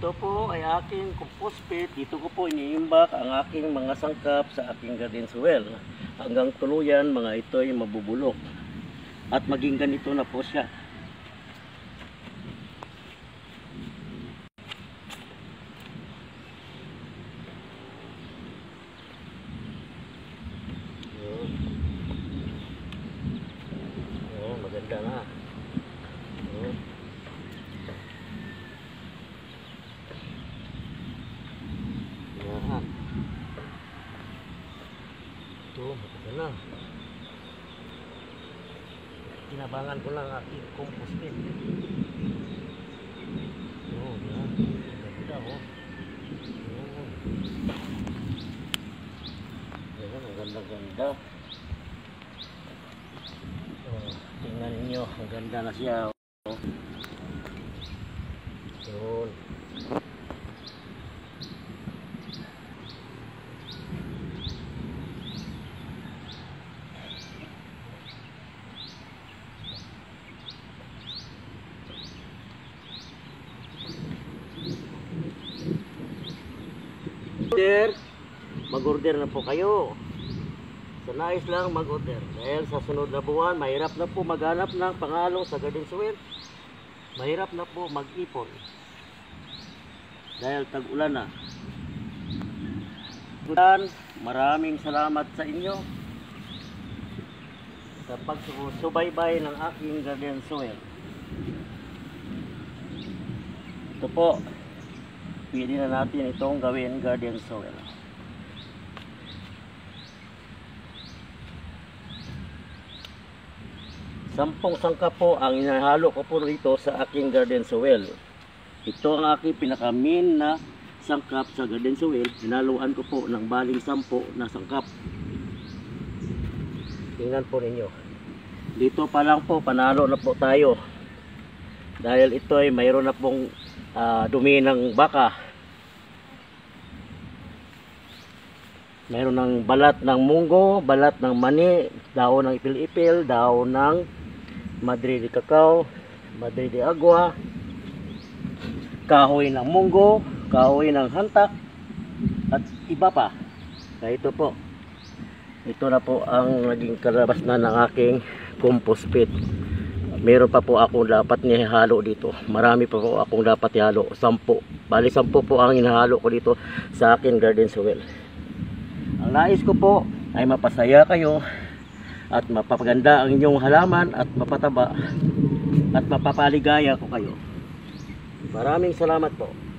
Ito po ay aking compost pit. Dito ko po iniimbak ang aking mga sangkap sa aking garden soil. Hanggang tuluyan mga ito ay mabubulok. At maging ganito na po siya. Maganda na. Yan. Ito, maganda na. Tinabangan ko lang aking compost pit. Yan. Maganda, Yan, ang ganda-ganda. Tingnan niyo, ang ganda na siya. Yun. Mag-order na po kayo. Sa nais lang mag-order. Dahil sa sunod na buwan, mahirap na po maghanap ng pangalong sa garden soil. Mahirap na po mag-ipon. Dahil tag-ulan na. Maraming salamat sa inyo sa pagsubaybay ng aking garden soil. Ito po, pwede na natin itong gawin garden soil. Sampung sangkap po ang inahalo ko po rito sa aking garden soil. Ito ang aking pinaka-main na sangkap sa garden soil. Hinaluan ko po ng baling 10 na sangkap. Tingnan po ninyo. Dito pa lang po, panalo na po tayo. Dahil ito ay mayroon na pong dumi ng baka. Mayroon ng balat ng munggo, balat ng mani, daon ng ipil-ipil, daon ng madre de cacao, madre de agua, kahoy ng munggo, kahoy ng hantak, at iba pa. Kaya ito po. Ito na po ang naging karabas na ng aking compost pit. Meron pa po akong dapat nihalo dito. Marami pa po akong dapat ihalo. 10. Bali 10 po ang inahalo ko dito sa aking garden soil. Ang nais ko po ay mapasaya kayo at mapapaganda ang inyong halaman at mapataba at mapapaligaya ko kayo. Maraming salamat po.